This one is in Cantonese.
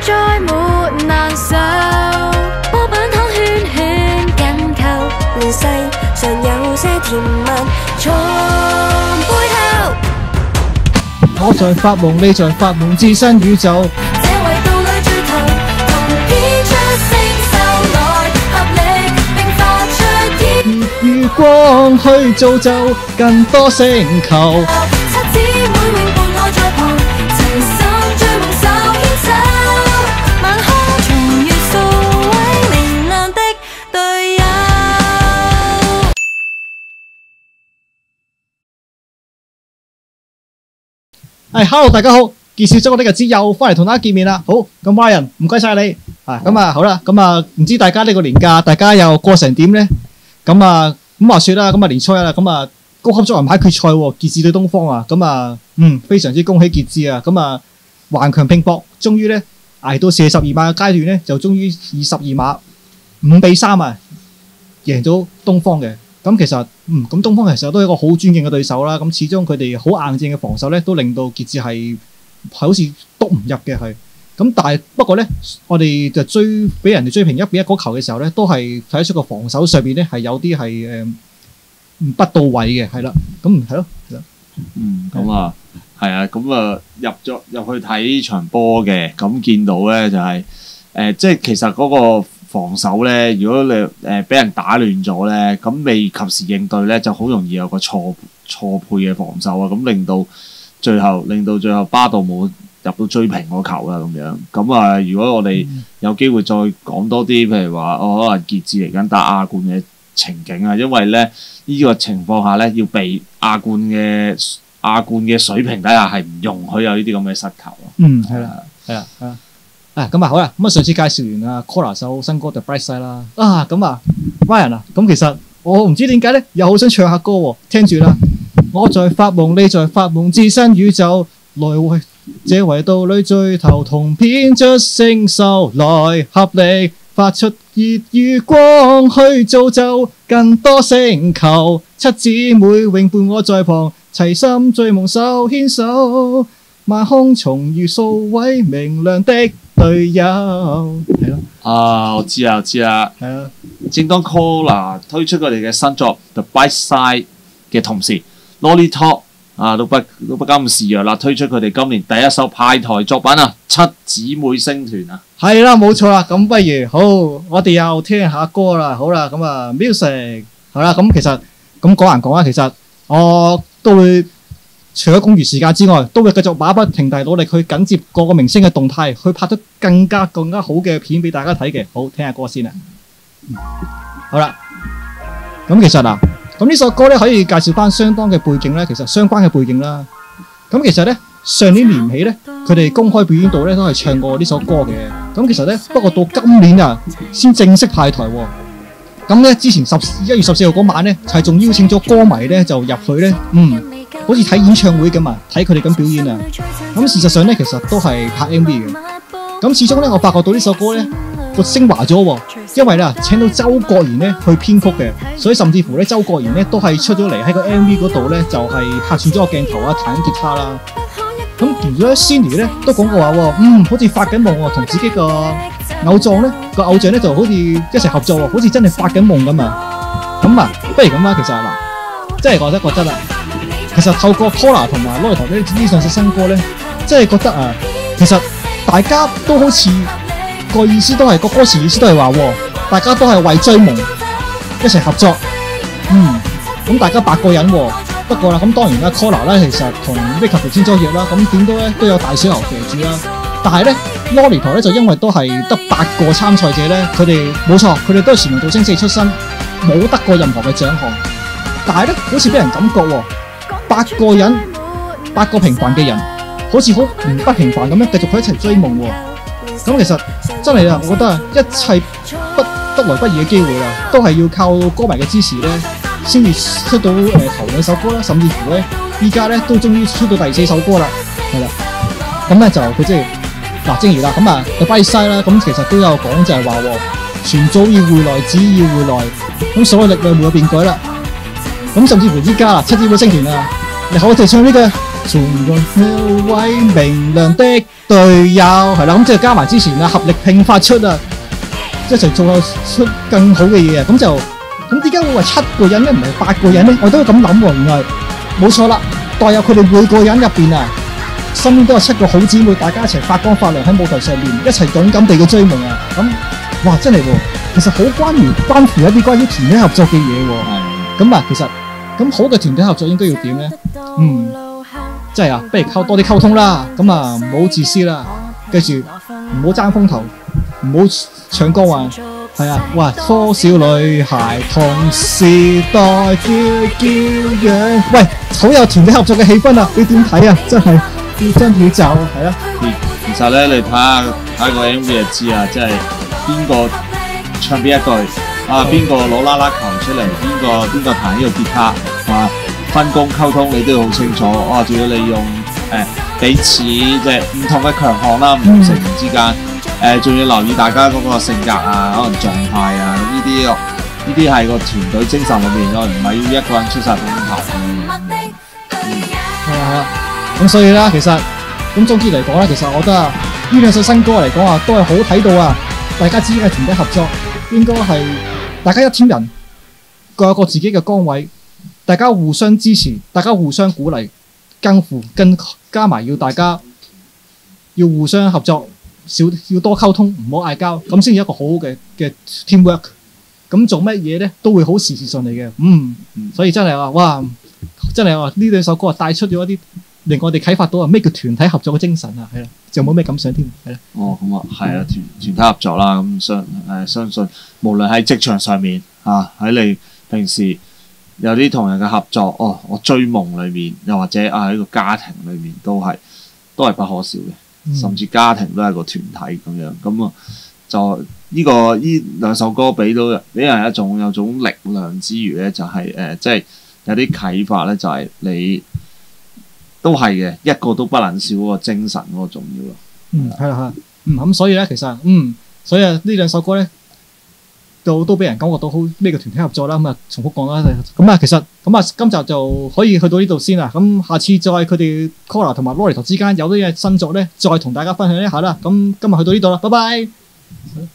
再沒難受。波板糖圈圈緊扣，亂世常有些甜蜜藏背後。 我在發夢，你在發夢，置身宇宙。 這維度裏最頭，同編出星宿來合力，並發出天月光去造就更多星球。 七姊妹永伴我在旁，齊心追夢手牽手，晚空重遇數位明亮的隊友。 Hello 大家好，介紹咗我哋日子又翻嚟同大家見面啦。好，咁 Ryan 唔該晒你咁啊好啦，咁啊唔知大家呢個年假大家又過成點呢？咁話說啦，咁啊年初一啦，咁啊高級足球牌決賽喎，傑志對東方啊，咁啊非常之恭喜傑志啊，咁啊頑強拼搏，終於咧捱到42碼嘅階段咧，就終於22碼5-3啊贏咗東方嘅。咁其實咁東方其實都係一個好尊敬嘅對手啦。咁始終佢哋好硬正嘅防守咧，都令到傑志係好似篤唔入嘅係。咁但係不過咧，我哋就俾人哋追平1-1嗰球嘅時候咧，都係睇得出個防守上邊咧係有啲係不到位嘅，係啦。咁係咯， 咁啊係啊，咁啊入去睇場波嘅，咁見到咧就係即係其實嗰個防守咧，如果你俾人打亂咗咧，咁未及時應對咧，就好容易有個錯配嘅防守啊，咁令到最後巴度冇入到追平嗰球啦咁樣。咁啊，如果我哋有機會再講多啲，譬如話可能傑志嚟緊打亞冠嘅情景啊，因為咧呢個情況下咧要避亞冠嘅水平底下係唔容許有呢啲咁嘅失球咯。 係啦。咁啊好啦，咁啊上次介紹完啊 Collar 首新歌 The Bright Side 啦，咁啊 Ryan 啊，咁其實我唔知點解咧，又好想唱下歌喎，聽住啦。我在發夢，你在發夢，置身宇宙，來為這維度裏最頭，同編出星宿來合力，發出熱月光去造就更多星球，七姊妹永伴我在旁，齊心追夢手牽手，晚空重遇數位明亮的隊友，係咯。 我知啦。係啊。正當 Collar 推出佢哋嘅新作 The Bright Side 嘅同時 ，Lolly Talk 都不甘示弱啦，推出佢哋今年第一首派台作品啊，七姊妹星團啊。係啦，冇錯啦。咁不如好，我哋又聽下歌啦。好啦，咁啊 music 好啦。咁其實咁講講啦，其實我都會。除咗公餘時間之外，都會繼續馬不停蹄努力去緊接各個明星嘅動態，去拍出更加好嘅片俾大家睇嘅。好，聽下歌先啦。好啦，咁其實咁呢首歌咧可以介紹翻相當嘅背景咧，其實相關嘅背景啦。咁其實咧上年年起咧，佢哋公開表演度咧都係唱過呢首歌嘅。咁其實咧不過到今年先正式派台喎。咁咧之前1月14號嗰晚咧係仲邀請咗歌迷咧就入去咧，好似睇演唱會咁啊，睇佢哋咁表演啊。咁事實上咧，其實都係拍 MV 嘅。咁始終咧，我發覺到呢首歌咧個升華咗喎，因為咧請到周國賢咧去編曲嘅，所以甚至乎咧周國賢咧都係出咗嚟喺個 MV 嗰度咧就係拍轉咗個鏡頭啊，彈緊吉他啦。咁而咧 Cindy 咧都講過話喎，好似發緊夢喎，同自己個偶像咧就好似一齊合作喎，好似真係發緊夢咁啊。咁不如咁啦，其實真係覺得啦。其實透過 Collar 同埋 Lolly Talk 呢兩首新歌咧，真係覺得其實大家都好似個意思都係個歌詞意思都係話，大家都係為追夢一齊合作。咁大家8個人喎，不過啦，咁當然啦 ，Collar 咧其實同 Vicky 先咗約啦，咁點都咧都有大水牛騎住啦。但係咧 Lolly Talk 咧就因為都係得8個參賽者咧，佢哋冇錯，佢哋都係全民造星4出身，冇得過任何嘅獎項。但係咧，好似俾人感覺8個人，8個平凡嘅人，好似好不平凡咁樣，繼續喺一齊追夢喎。咁其實真係我覺得一切得來不易嘅機會啦，都係要靠歌迷嘅支持咧，先至出到頭2首歌啦，甚至乎咧，依家咧都終於出到第4首歌啦，係啦。咁咧就佢即係正如啦，咁The Bright Side啦，咁其實都有講就係話，全組要回來，只要回來，咁所有力量沒有變改啦。咁甚至乎依家七姊妹星團你好，我哋唱呢個從容要位明亮的隊友，係啦，咁即係加埋之前啊，合力拼發出啊，一齊做出更好嘅嘢啊！咁點解會話7個人咧，唔係8個人咧？我都咁諗喎，原來冇錯啦，代入佢哋每個人入邊啊，身邊都有7個好姊妹，大家一齊發光發亮喺舞台上面，一齊勇敢地去追夢啊！咁哇，真係喎，其實好關乎一啲關於團體合作嘅嘢喎。咁啊，其實咁好嘅團體合作應該要點咧？即係啊，不如多啲溝通啦。咁啊，唔好自私啦，記住唔好爭風頭，唔好搶歌啊。係啊，哇！多少女孩同時代叫嚷，喂，好有團體合作嘅氣氛啊！你點睇啊？真係真宇宙係啊。 其實咧，你睇下個 MV 就知啊，即係邊個唱邊一句啊，邊個攞啦啦球出嚟，邊個彈呢個吉他啊，分工溝通你都要好清楚。哇！仲要利用彼此即係唔同嘅強項啦，唔同成員之間。仲要留意大家嗰個性格啊，可能狀態啊，呢啲係個團隊精神裏面咯，唔係要一個人出晒風頭。 係啊，咁所以啦，其實咁總結嚟講咧，其實我覺得呢兩首新歌嚟講啊，都係好睇到啊，大家之間嘅團體合作應該係大家一 team 人各有個自己嘅崗位，大家互相支持，大家互相鼓勵，更加埋要大家要互相合作。要多溝通，唔好嗌交，咁先至一個好好嘅 teamwork。咁做乜嘢咧都會好事順利嘅。所以真係話哇，真係話呢兩首歌啊帶出咗一啲令我哋啟發到啊咩叫團體合作嘅精神啊，係啦，就冇咩感想添，係啦。咁啊係啊，團體合作啦，咁相信無論喺職場上面喺你平時有啲同人嘅合作，我追夢裏面，又或者喺個家庭裏面都係不可少嘅。甚至家庭都係個團體咁樣，咁啊就呢兩首歌俾人有種力量之餘咧，就係即係有啲啟發咧，就係你都係嘅，一個都不能少嗰個精神嗰個重要咯。 係啦，咁所以咧，其實所以呢兩首歌咧，都俾人感覺到好咩叫團體合作啦。咁啊，重複講啦。咁啊，其實今集就可以去到呢度先啦。咁下次再佢哋 Collar 同埋 Lolita 之間有啲嘢新作咧，再同大家分享一下啦。咁今日去到呢度啦，拜拜。